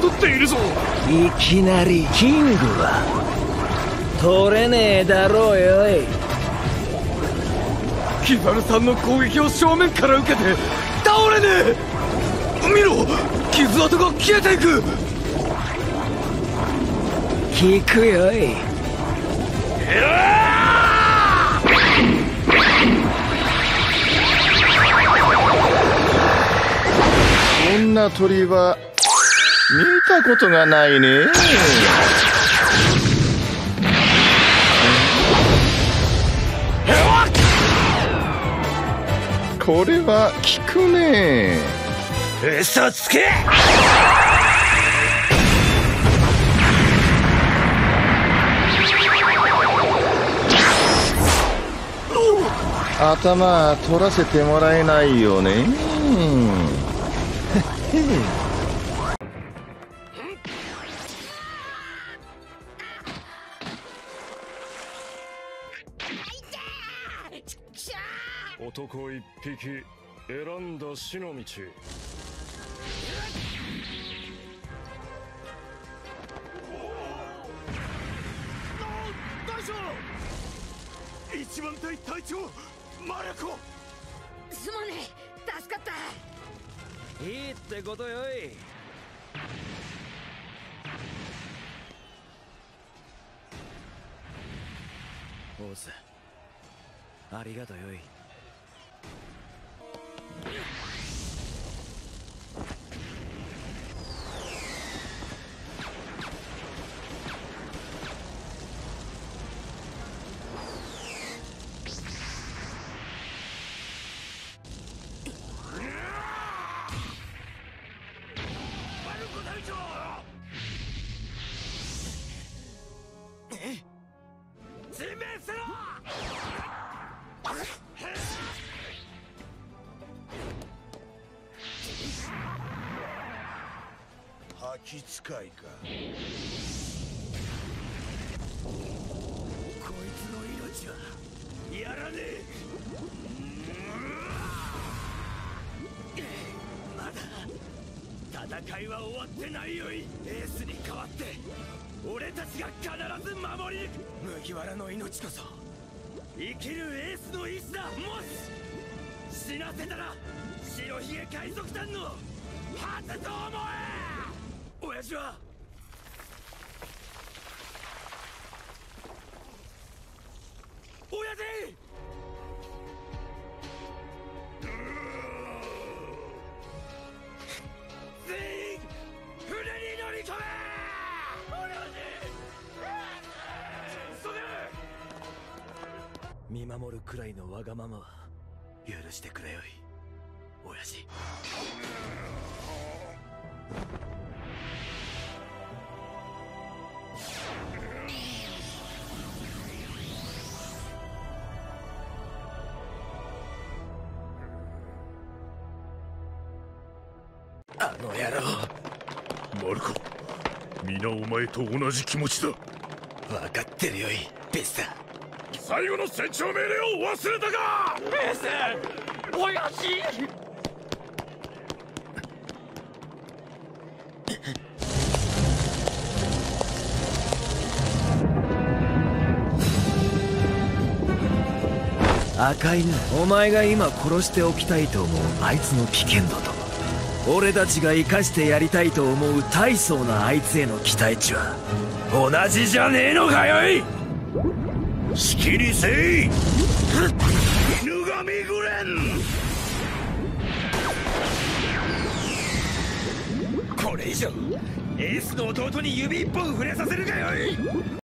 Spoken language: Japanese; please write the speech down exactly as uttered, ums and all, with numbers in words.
とっているぞ。 いきなりキングは取れねえだろうよい。 キザルさんの攻撃を正面から受けて倒れねえ。見ろ、傷跡が消えていく。 聞くよい。 こんな鳥は見たことがないね。これは効くね。 嘘つけ。 頭取らせてもらえないよね。 男一匹選んだ死の道。 大将、一番隊隊長マルコ。 すまねえ、助かった。 いいってことよい。オース、ありがとよい。 吐き使いか。こいつの命はやらねえ。まだ戦いは終わってないよい。エースに代わって俺たちが必ず守り抜く。麦わらの命こそ生きるエースの意志だ。もし死なせたら白ひげ海賊団の初と思え。親父は親父。全員船に乗り込め。親父それ見守るくらいのわがままは許してくれよい親父。あの野郎。 マルコ、皆お前と同じ気持ちだ。 分かってるよいベスタ。 最後の戦場命令を忘れたか。 ベス親父。 赤犬、お前が今殺しておきたいと思うあいつの危険度と俺たちが生かしてやりたいと思う大層なあいつへの期待値は同じじゃねえのかよい。 好きにせい犬神グレン。 これ以上エースの弟に指一本触れさせるかよい。